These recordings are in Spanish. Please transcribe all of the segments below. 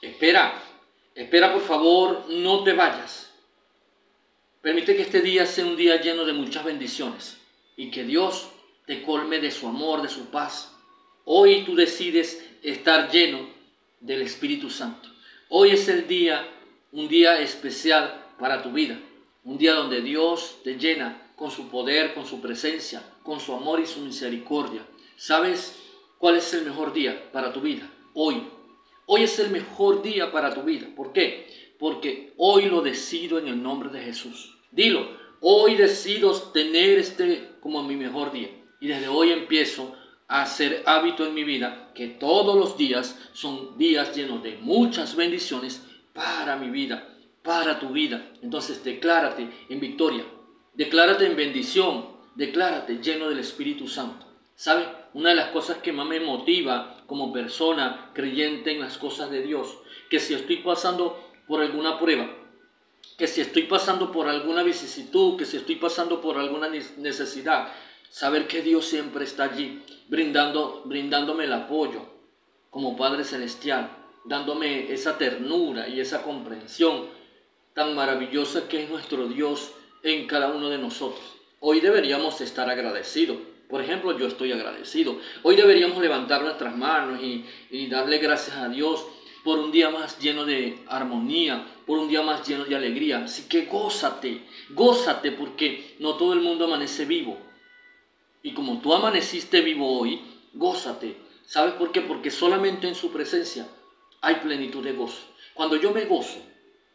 Espera, espera por favor, no te vayas. Permite que este día sea un día lleno de muchas bendiciones y que Dios te colme de su amor, de su paz. Hoy tú decides estar lleno del Espíritu Santo. Hoy es el día, un día especial para tu vida. Un día donde Dios te llena con su poder, con su presencia, con su amor y su misericordia. ¿Sabes cuál es el mejor día para tu vida? Hoy. Hoy es el mejor día para tu vida. ¿Por qué? Porque hoy lo decido en el nombre de Jesús. Dilo, hoy decido tener este como mi mejor día. Y desde hoy empiezo a hacer hábito en mi vida que todos los días son días llenos de muchas bendiciones para mi vida, para tu vida. Entonces declárate en victoria, declárate en bendición, declárate lleno del Espíritu Santo. ¿Sabes? Una de las cosas que más me motiva como persona creyente en las cosas de Dios, que si estoy pasando por alguna prueba, que si estoy pasando por alguna vicisitud, que si estoy pasando por alguna necesidad, saber que Dios siempre está allí, brindándome el apoyo como Padre Celestial, dándome esa ternura y esa comprensión tan maravillosa que es nuestro Dios en cada uno de nosotros. Hoy deberíamos estar agradecidos. Por ejemplo, yo estoy agradecido. Hoy deberíamos levantar nuestras manos y darle gracias a Dios por un día más lleno de armonía, por un día más lleno de alegría. Así que gózate, gózate, porque no todo el mundo amanece vivo. Y como tú amaneciste vivo hoy, gózate. ¿Sabes por qué? Porque solamente en su presencia hay plenitud de gozo. Cuando yo me gozo,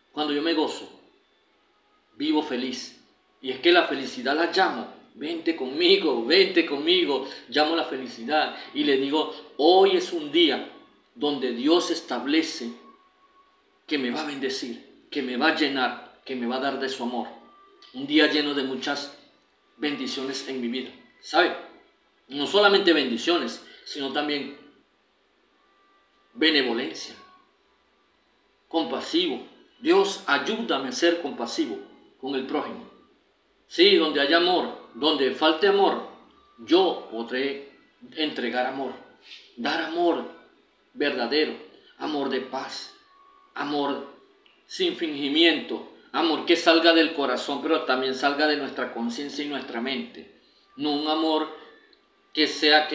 vivo feliz. Y es que la felicidad la llamo. Vente conmigo, llamo la felicidad y le digo, hoy es un día donde Dios establece que me va a bendecir, que me va a llenar, que me va a dar de su amor. Un día lleno de muchas bendiciones en mi vida, ¿sabe? No solamente bendiciones, sino también benevolencia, compasivo. Dios, ayúdame a ser compasivo con el prójimo. Sí, donde haya amor, donde falte amor, yo podré entregar amor, dar amor verdadero, amor de paz, amor sin fingimiento, amor que salga del corazón, pero también salga de nuestra conciencia y nuestra mente. No un amor que sea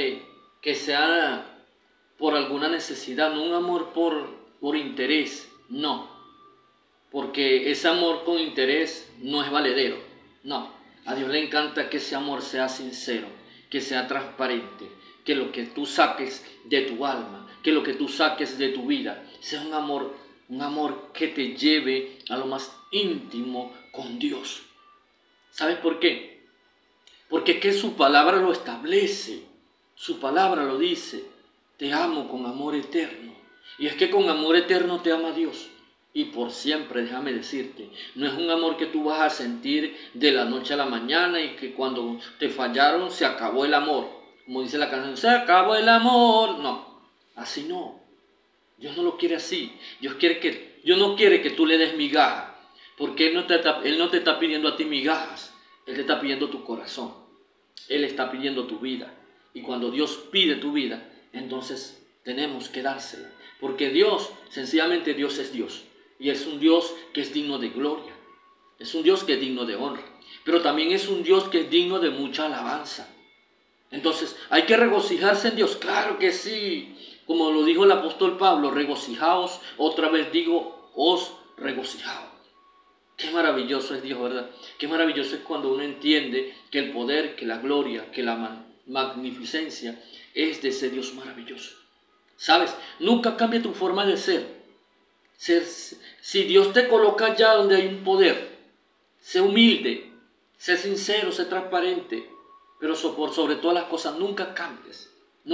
por alguna necesidad, no un amor por interés, no, porque ese amor con interés no es valedero. No, a Dios le encanta que ese amor sea sincero, que sea transparente, que lo que tú saques de tu alma, que lo que tú saques de tu vida, sea un amor que te lleve a lo más íntimo con Dios. ¿Sabes por qué? Porque que su palabra lo establece, su palabra lo dice, te amo con amor eterno. Y es que con amor eterno te ama Dios. Y por siempre, déjame decirte, no es un amor que tú vas a sentir de la noche a la mañana y que cuando te fallaron se acabó el amor. Como dice la canción, se acabó el amor. No, así no. Dios no lo quiere así. Dios no quiere que tú le des migajas, porque Él no te está pidiendo a ti migajas. Él te está pidiendo tu corazón. Él está pidiendo tu vida. Y cuando Dios pide tu vida, entonces tenemos que dársela. Porque Dios, sencillamente Dios es Dios. Y es un Dios que es digno de gloria. Es un Dios que es digno de honra. Pero también es un Dios que es digno de mucha alabanza. Entonces, ¿hay que regocijarse en Dios? Claro que sí. Como lo dijo el apóstol Pablo, regocijaos. Otra vez digo, os regocijaos. Qué maravilloso es Dios, ¿verdad? Qué maravilloso es cuando uno entiende que el poder, que la gloria, que la magnificencia es de ese Dios maravilloso. ¿Sabes? Nunca cambia tu forma de ser. Si Dios te coloca allá donde hay un poder, sé humilde, sé sincero, sé transparente, pero sobre todas las cosas nunca cambies,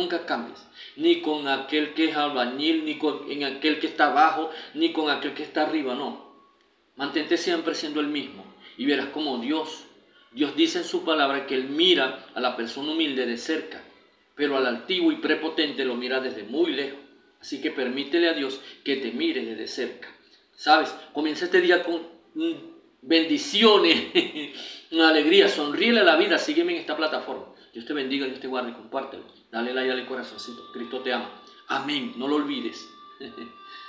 ni con aquel que es albañil, ni con aquel que está abajo, ni con aquel que está arriba, no. Mantente siempre siendo el mismo y verás como Dios dice en su palabra que Él mira a la persona humilde de cerca, pero al altivo y prepotente lo mira desde muy lejos. Así que permítele a Dios que te mire desde cerca. ¿Sabes? Comienza este día con bendiciones, una alegría. Sonríele a la vida. Sígueme en esta plataforma. Dios te bendiga, Dios te guarde. Compártelo. Dale like al corazoncito. Cristo te ama. Amén. No lo olvides.